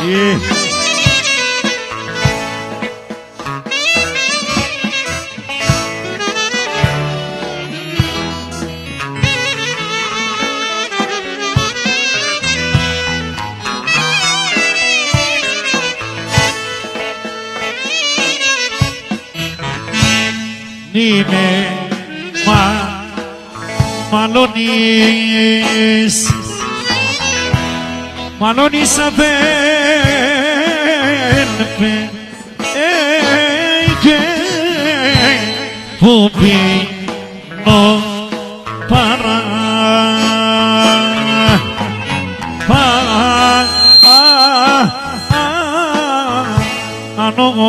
Nime Malonis averpe Eike Pupi no para no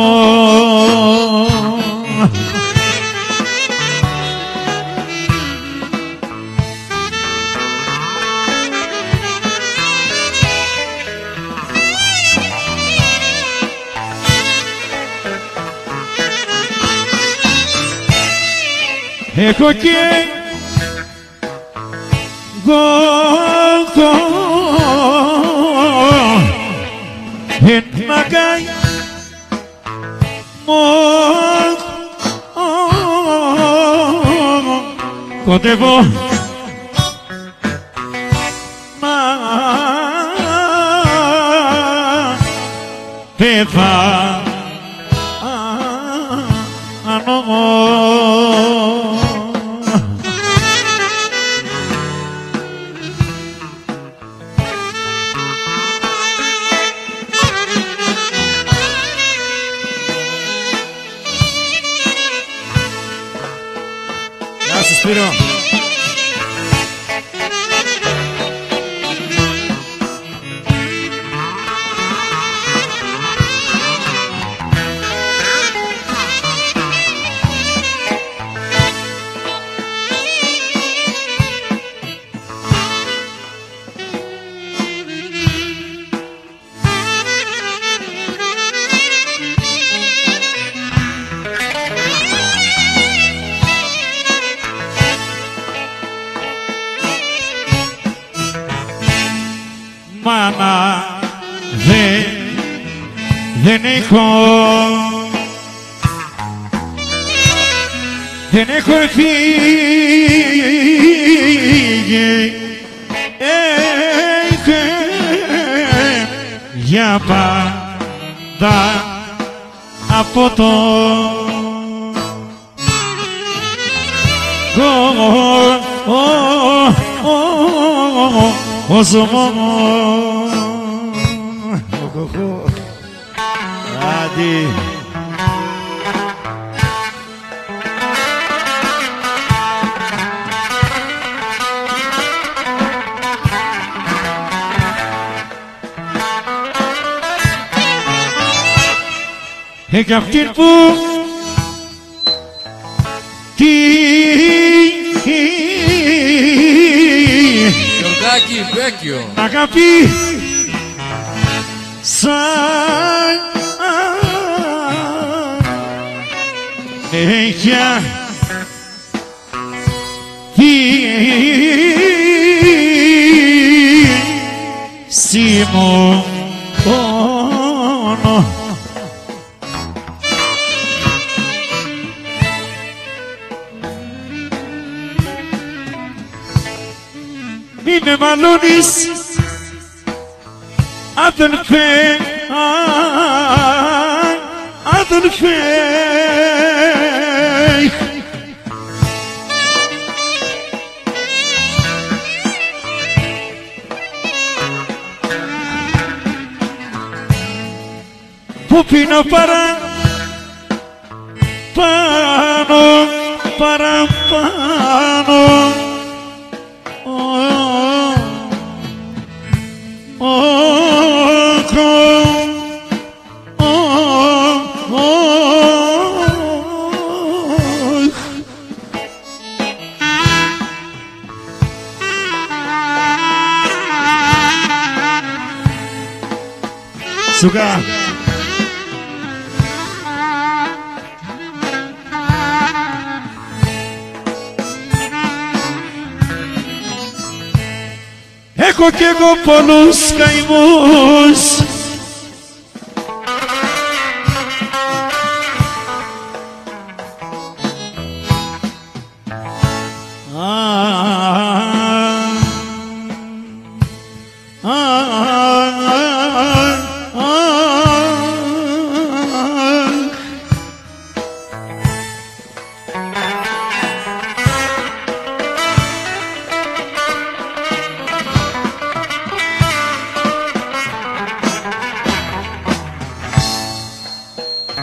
Έχω και εγώ εννακάει κοντεύω να πεθάνω Γεια σου Σπύρο. Μάνα δεν έχω φύγει για πάντα από το κόσμο Άντι και αυτήν που Γιωργάκη Μπέκιο αγάπη σαν έχια σήμω πόνο Μη με μαλώνεις αδελφέ, αδελφέ που πίνω παραπάνω Σουκά Έχω κι εγώ πολλούς καημούς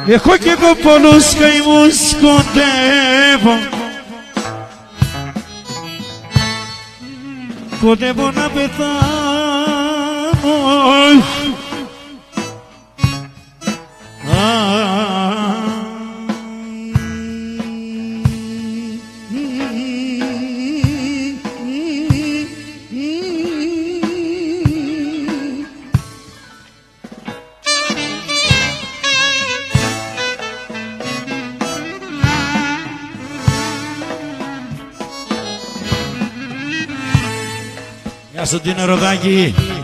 Έχω κι εγώ πολλούς καημούς κοντεύω. Κοντεύω να πεθάνω. Γεια σου Τίνο Ροδάκη.